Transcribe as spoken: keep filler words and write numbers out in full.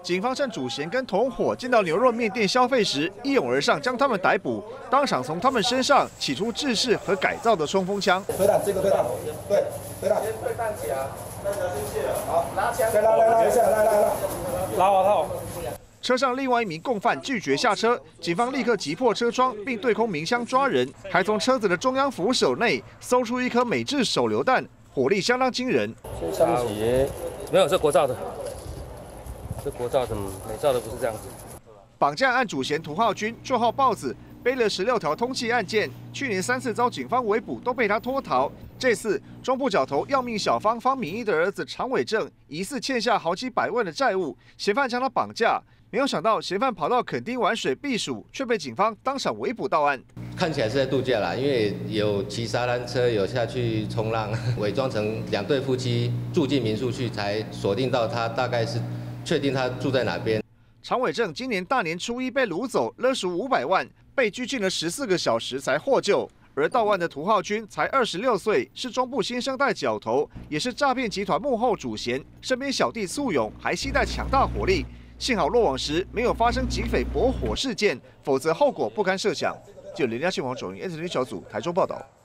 警方趁主嫌跟同伙进到牛肉面店消费时，一拥而上将他们逮捕，当场从他们身上起出制式和改造的冲锋枪。 推弹，这个推弹，对，推弹，先推弹起来，好，拿枪，来来来来，来来来，拉瓦套。 车上另外一名共犯拒绝下车，警方立刻击破车窗，并对空鸣枪抓人，还从车子的中央扶手内搜出一颗美制手榴弹，火力相当惊人。 先枪击，没有，是国造的，是国造的，美造的不是这样子。 绑架案主嫌涂浩军，绰号豹子，背了十六条通缉案件，去年三次遭警方围捕，都被他脱逃。这次中部角头要命小方方敏义的儿子常伟正，疑似欠下好几百万的债务，嫌犯将他绑架。 没有想到，嫌犯跑到垦丁玩水避暑，却被警方当场围捕到案。 看起来是在度假啦，因为有骑沙滩车，有下去冲浪，伪装成两对夫妻住进民宿去，才锁定到他，大概是确定他住在哪边。 常伟正今年大年初一被掳走，勒赎五百万，被拘禁了十四个小时才获救。而到案的涂浩军才二十六岁，是中部新生代角头，也是诈骗集团幕后主嫌，身边小弟簇拥，还携带强大火力。 幸好落网时没有发生警匪搏火事件，否则后果不堪设想。就连家新闻主任 Anthony 小组台中报道。